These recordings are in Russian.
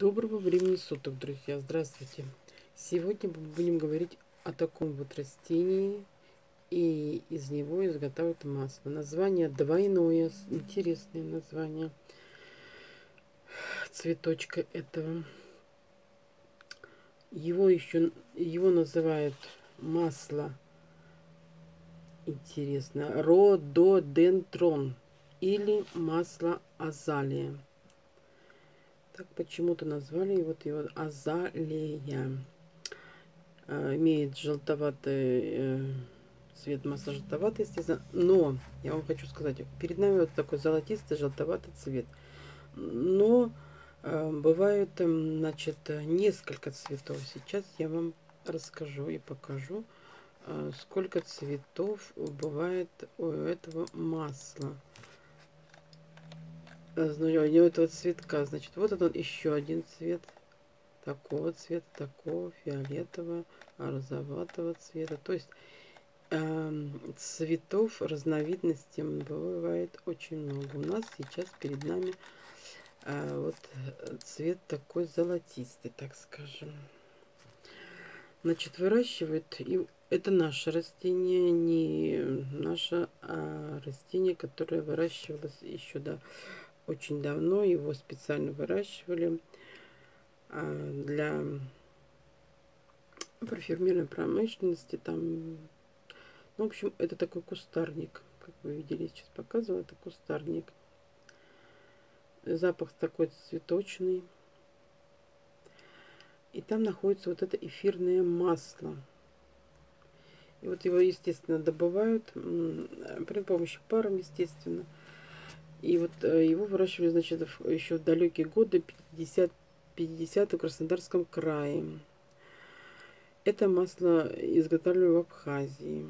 Доброго времени суток, друзья! Здравствуйте! Сегодня мы будем говорить о таком вот растении, и из него изготавливают масло. Название двойное, интересное название цветочка этого. Его называют масло, интересно, рододендрон или масло азалия. Так почему-то назвали вот его азалия. Имеет желтоватый цвет, масла желтоватый, естественно. Но я вам хочу сказать, перед нами вот такой золотистый желтоватый цвет. Но бывает, значит, несколько цветов. Сейчас я вам расскажу и покажу, сколько цветов бывает у этого масла. У него этого цветка, значит, вот он еще один цвет. Такого цвета, такого фиолетового, розоватого цвета. То есть цветов, разновидностей бывает очень много. У нас сейчас перед нами вот цвет такой золотистый, так скажем. Значит, выращивают, и это наше растение, не наше, а растение, которое выращивалось еще очень давно. Его специально выращивали для парфюмерной промышленности. Там, ну, в общем, это такой кустарник, как вы видели, сейчас показываю, это кустарник. Запах такой цветочный. И там находится вот это эфирное масло. И вот его, естественно, добывают при помощи паром, естественно. И вот его выращивали, значит, еще в далекие годы, 50 в Краснодарском крае. Это масло изготавливали в Абхазии.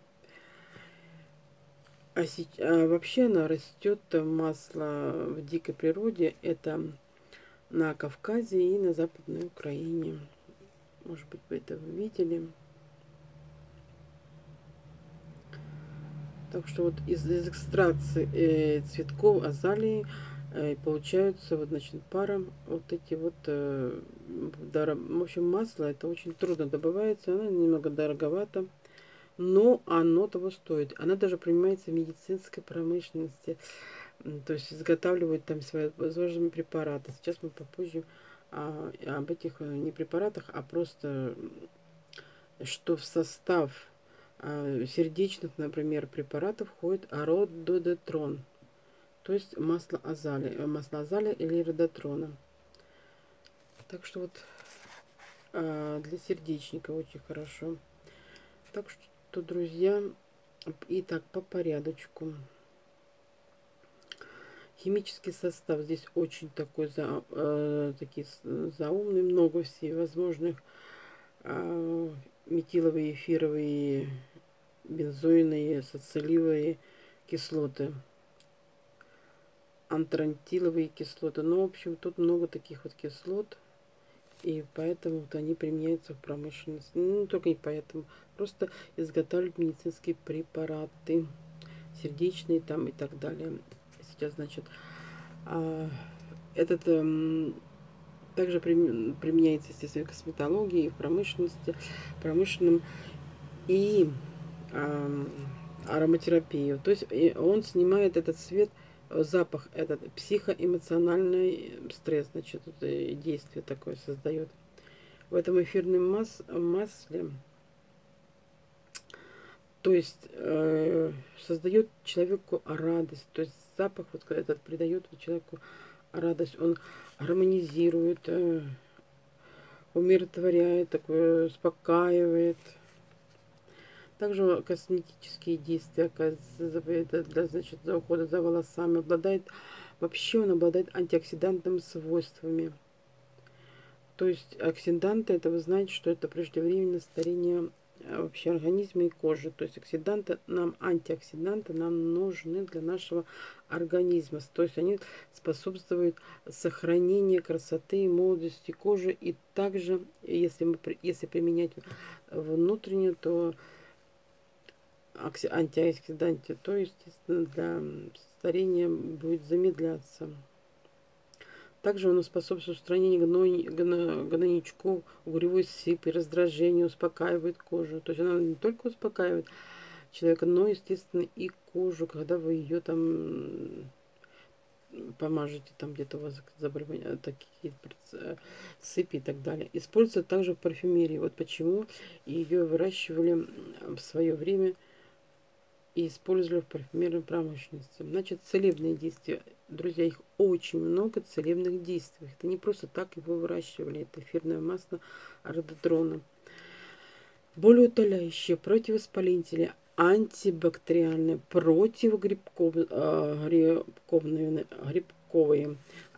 А вообще она растет, масло в дикой природе. Это на Кавказе и на Западной Украине. Может быть, вы это видели. Так что вот из экстракции цветков азалии получаются вот, значит, паром вот эти вот, в общем, масло это очень трудно добывается, оно немного дороговато, но оно того стоит. Она даже применяется в медицинской промышленности, то есть изготавливают там свои возможные препараты. Сейчас мы попозже об этих не препаратах, а просто что в состав сердечных, например, препаратов входит рододендрон, то есть масло азалия или рододендрона. Так что вот для сердечника очень хорошо. Так что, друзья, и так по порядочку. Химический состав здесь очень такой такие заумный, много всевозможных метиловые, эфировые, бензоиновые, сацилиевые кислоты, антрантиловые кислоты. Ну, в общем, тут много таких вот кислот, и поэтому вот они применяются в промышленности. Ну, не только не поэтому, просто изготавливают медицинские препараты, сердечные там и так далее. Сейчас, значит, этот также применяется, естественно, в косметологии, и в промышленности, промышленном и ароматерапию. То есть он снимает этот цвет, запах, этот психоэмоциональный стресс, значит, действие такое создает. В этом эфирном масле, то есть создает человеку радость, то есть запах вот этот придает человеку радость, он гармонизирует, умиротворяет, такое успокаивает. Также косметические действия, оказывает для, значит, за ухода за волосами. Вообще он обладает антиоксидантными свойствами. То есть оксиданты, это вы знаете, что это преждевременное старение вообще организма и кожи. То есть антиоксиданты нам нужны для нашего организма. То есть они способствуют сохранению красоты и молодости кожи. И также, если применять внутреннюю, то антиоксиданты, то, естественно, для старения будет замедляться. Также оно способствует устранению гнойничков, угревой сыпи, раздражению, успокаивает кожу. То есть она не только успокаивает человека, но, естественно, и кожу, когда вы ее там помажете, там где-то у вас заболевания, такие сыпи и так далее. Используется также в парфюмерии. Вот почему ее выращивали в свое время и использовали в парфюмерной промышленности. Значит, целебные действия. Друзья, их очень много целебных действий. Это не просто так его выращивали. Это эфирное масло рододрона. Болеутоляющие, противовоспалительные, антибактериальные, грибковые,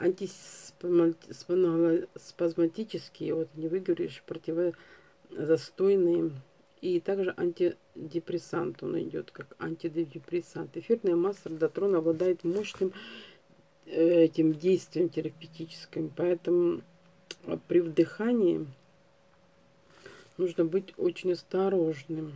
антиспазматические, вот не выговоришь, противозастойные, и также антидепрессант. Он идет как антидепрессант. Эфирное масло родотрона обладает мощным этим действием терапевтическим, поэтому при вдыхании нужно быть очень осторожным.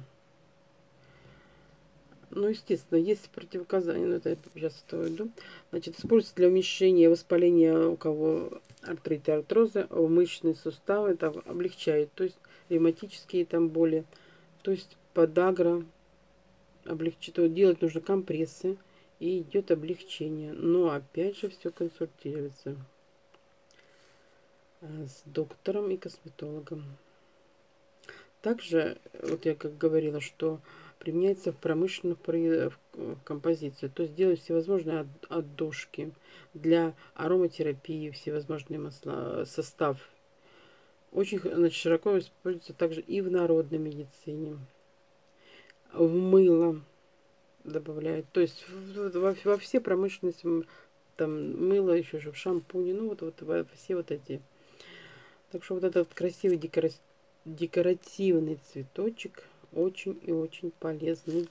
Ну, естественно, есть противопоказания, но это я сейчас это иду. Значит, используется для уменьшения воспаления, у кого артрит и артрозы, мышечные суставы, это облегчает, то есть ревматические там боли, то есть подагра облегчит, делать нужно компрессы и идет облегчение. Но опять же все консультируется с доктором и косметологом. Также, вот я как говорила, что применяется в промышленных композициях. То есть делают всевозможные отдушки для ароматерапии, всевозможные масла, состав. Очень, значит, широко используется также и в народной медицине. В мыло добавляют. То есть во все промышленности, там мыло, еще же в шампуне, ну вот во все вот эти. Так что вот этот красивый декоративный цветочек очень и очень полезный.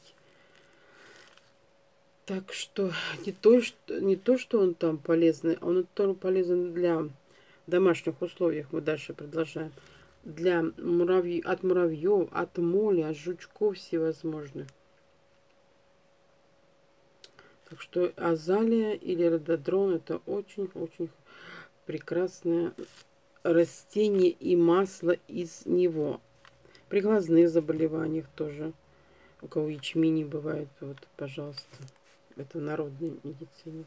Так что не то, что он там полезный, он тоже полезен для домашних условиях. Мы дальше продолжаем. Для от муравьев, от моли, от жучков всевозможных. Так что азалия или рододрон это очень-очень прекрасное растение и масло из него. При глазных заболеваниях тоже. У кого ячмени бывает, вот, пожалуйста. Это в народной медицине.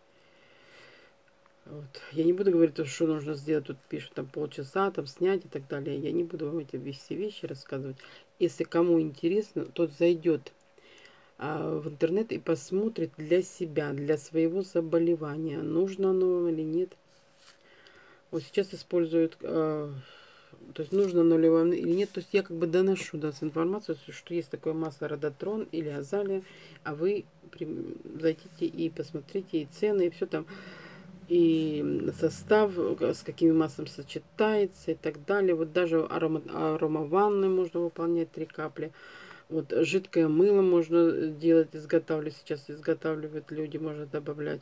Вот. Я не буду говорить, что нужно сделать. Тут пишут там полчаса, там снять и так далее. Я не буду вам эти все вещи рассказывать. Если кому интересно, тот зайдет в интернет и посмотрит для себя, для своего заболевания, нужно оно вам или нет. Вот сейчас используют, то есть нужно оно ли вам или нет. То есть я как бы доношу информацию, что есть такое масло родотрон или азалия, а вы зайдите и посмотрите и цены, и все там, и состав, с какими маслом сочетается и так далее. Вот даже аромаванны можно выполнять 3 капли. Вот жидкое мыло можно делать, изготавливать. Сейчас изготавливают люди, можно добавлять.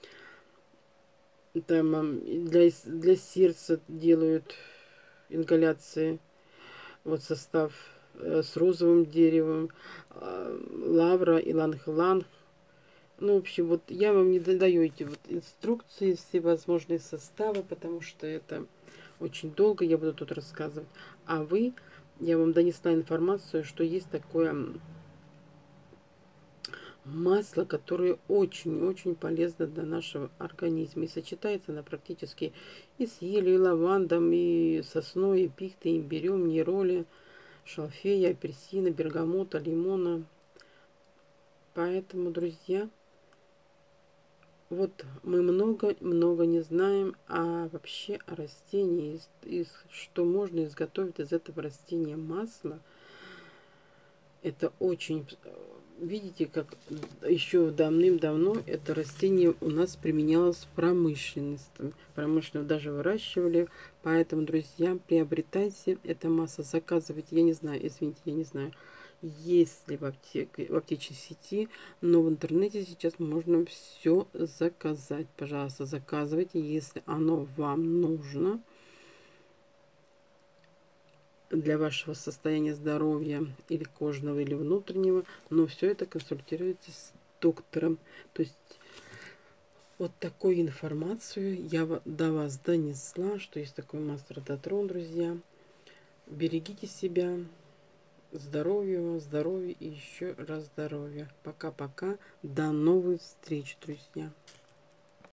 Там для сердца делают ингаляции. Вот состав с розовым деревом, лавра, иланг-иланг. Ну, в общем, вот я вам не даю эти вот инструкции, всевозможные составы, потому что это очень долго я буду тут рассказывать. А вы, я вам донесла информацию, что есть такое масло, которое очень-очень полезно для нашего организма. И сочетается она практически и с елью, и лавандом, и сосной, и пихтой, и имбирем, нероли, шалфея, апельсина, бергамота, лимона. Поэтому, друзья, вот мы много-много не знаем вообще о растении, что можно изготовить из этого растения масло. Это очень... Видите, как еще давным-давно это растение у нас применялось в промышленности. Промышленно даже выращивали. Поэтому, друзья, приобретайте это масло, заказывайте. Я не знаю, извините, я не знаю, есть ли в аптечной сети, но в интернете сейчас можно все заказать. Пожалуйста, заказывайте, если оно вам нужно для вашего состояния здоровья или кожного, или внутреннего, но все это консультируется с доктором. То есть Вот такую информацию я до вас донесла, что есть такой мастер Дотрон, друзья. Берегите себя. Здоровья вам, здоровья и еще раз здоровья. Пока-пока. До новых встреч, друзья.